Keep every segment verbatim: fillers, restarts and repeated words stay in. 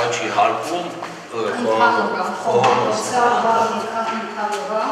չի հարկում խոհանոցը։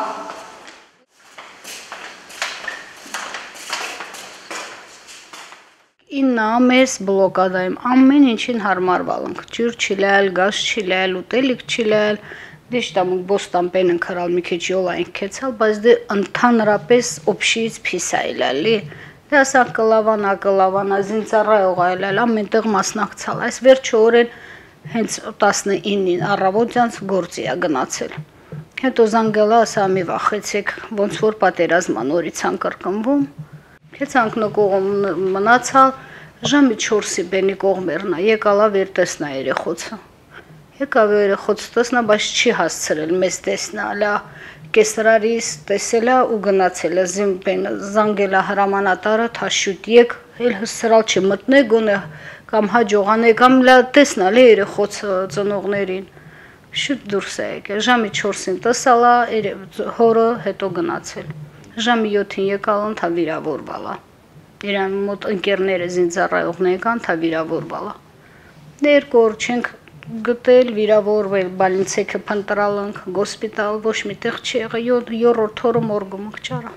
Իննա մեզ բլոկադայում ամեն ինչին հարմարվալ ենք, ջուր չիլել, գազ չիլել, ուտելիք չիլել, դեշտամ բոստան պենն քրալ մի քիչ յոլա ենք քեցալ, բայց դե ընդհանրապես օբշից փիսա իլալի, դե ասա կլավանա, կլավանա, զինծառայող այլել, ամենտեղ մասնակցալ, այս վերջը օրեն հենց տասնինին առավոտյանց գործի է գնացել, հետո զանգելա ասա մի վախեցեք, ոնց որ պատերազմա նորից են կրկնվում, Քեցանք նկողում մնացալ, ժամի չորսի բենի կողմերնա, եկալա վեր տեսնա երեխոցը, եկավ երեխոցը տեսնա, բայց չի հասցրել մեզ տեսնալա, կեսրարիս տեսելա ու գնացելա զիմպենը, զանգելա հրամանատարը, թաշուտ եկ, էլ հսրալ չի մտնե գոնե, կամ հաջողանե, կամ լա տեսնալի երեխոցը ծնողներին, շուտ դուրս է եկել, ժամի չորսին տեսալա, հորը հետո գնացել, ժամի յոթին եկալն թա վիրավորվալա, իրան մոտ ընկերները զինծառայողն եկան թա վիրավորվալա, դե երկու օր չենք գտել, վիրավորվել, բալինցեքը փնտրալ ենք, գոսպիտալ, ոչ մի տեղ չի եղել, երրորդ օրը մորգում ենք ճարա,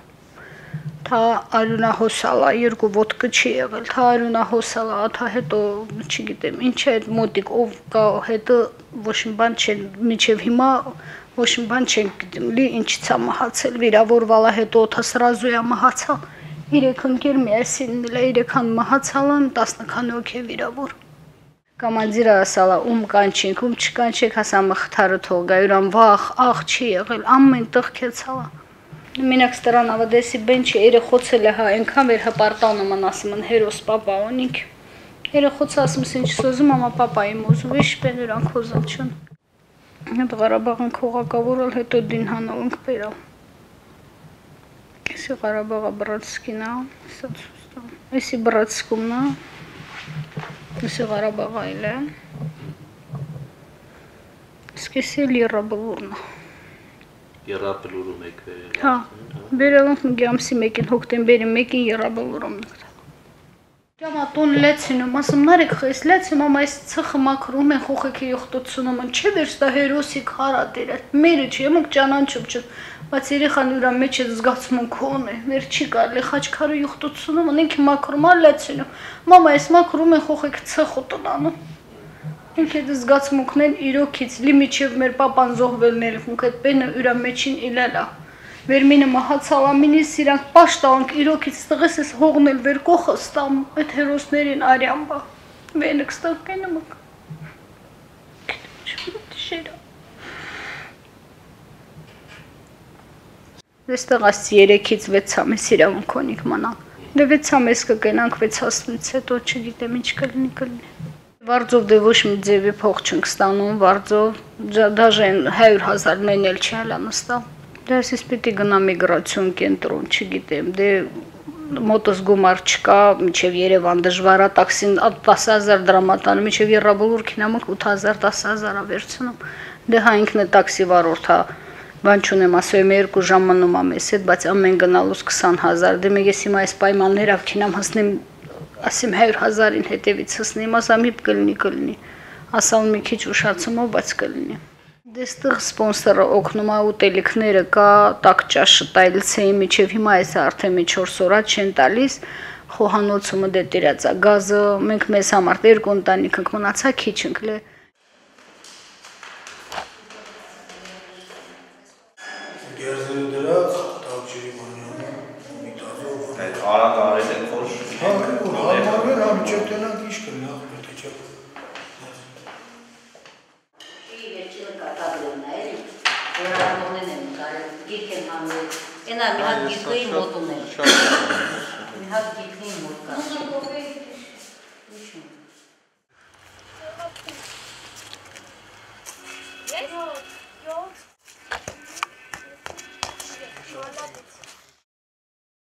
թա արյունահոսալա, երկու ոտքը չի եղել, թա արյունահոսալա, թա հետո, չգիտեմ, ինչ է մոտիկ, ով կա հետը, ոչ մի բան չեն, միջև հիմա, ոչ մի բան չենք գիտեմ, լի ինչից է մահացել, վիրավորվալա հետո օթասրազու է մահացալ, իրեք ընկեր միասին նիլա, իրեքան մահացալան, տասնքանի օք է վիրավոր, կամանդիրը ասալա, ում կանչենք, ում չկանչենք, հասա մխթարը թողգա, յուրան վախ, աղ չի եղել, ամեն տեղ կեցալա, մենակ ստրանավը դեսի բեն չի, երեխոցել է հա, ենքան վեր հպարտանը ման ասում են, հերոս պապա ունինք, երեխոցը ասում ինչ սոզում, ամա պապայի մոզու, վիշ բեն յուրան խոզալ չուն, Հետ Ղարաբաղն քողակավորալ, հետո դին հանալ ենք բերալ, Էսի Ղարաբաղը բրատսկին է, էսի բրատսկումն է, էսի Ղարաբաղը այլ է, իսկ էսի էլ Եռաբլուրն է, Եռաբլուրում եք վերել, հա, բերել ենք նգի ամսի մեկին, հոկտեմբերի մեկին Եռաբլուրում ենք, Ճամատուն լեցինում, ասում նարեք խես լեցինում, ամ այս ծխը մակրում են խոխեքի յոխտոցունում են, չէ վերստա հերոսի քարատեր է, մերը չի, եմուք ճանանչում չը, բայց երեխան ուրան մեջ է զգացմունք հոն է, վեր չի կարելի, խաչքարը յոխտոցունում են, ինքի մակրում ա լեցինում, մամ այս մակրում են խոխեք ծխ ուտնանում, ինք էդ զգացմունքն են իրոքից, լի միջև մեր պապան զոհվելն էլ, ինք էդ պենը ուրան մեջին իլելա, Վերմինը մահացալ ամինիս իրանք պաշտանք իրոքից տղես ես հողնել վեր կողը ստամ այդ հերոսներին արյան բա, վենը կստավ կենը մկ, շերա, Դեստեղ ասցի երեքից վեցամես իրավունքոնիք մանալ, դե վեցամես կկենանք վեցասնից հետո չգիտեմ ինչ կլինի կլինի, Վարձով դե ոչ մի ձևի փող չենք ստանում, վարձով, դաժե հայր հազար մեն էլ չի հալա նստալ, Դե ասես պիտի գնա միգրացիոն կենտրոն, չգիտեմ, դե մոտս գումար չկա, միջև Երևան դժվար է, տաքսին տասը հազար դրամատանում, միջև Եռաբլուր քինամուկ ութ հազար տասը հազար է վերցնում, դե հա ինքն է տաքսի վարորդ հա, բան չունեմ, ասում եմ երկու ժամ մնում ա մեզ հետ, բայց ամեն գնալուց քսան հազար, դե մեկ ես հիմա այս պայմաններով քինամ հասնեմ, ասեմ հայր հազարին հետևից հասնեմ, ասամ իբ կլինի կլինի, ասալ մի քիչ ուշացումով, բայց կլինի Դեստեղ սպոնսորը օգնում է ուտելիքները կա, տաք ճաշը տայլցեի միջև հիմա այս արդեն մի չորս օրա չեն տալիս, խոհանոցումը դե տիրած է գազը, մենք մեզ համար երկու ընտանիք ենք մնացա քիչ ենք լե։ Գերզելու դրած, տավջերի մանյանը, մի տազով։ Այդ արագ արել են որ Հա, որ հարմարվել, համ չև տնանք ինչ կլինի, աղբետ է չև։ Ένα մի հատ գիտնի մոտ ունել։ Մի հատ գիտնի մոտ կա։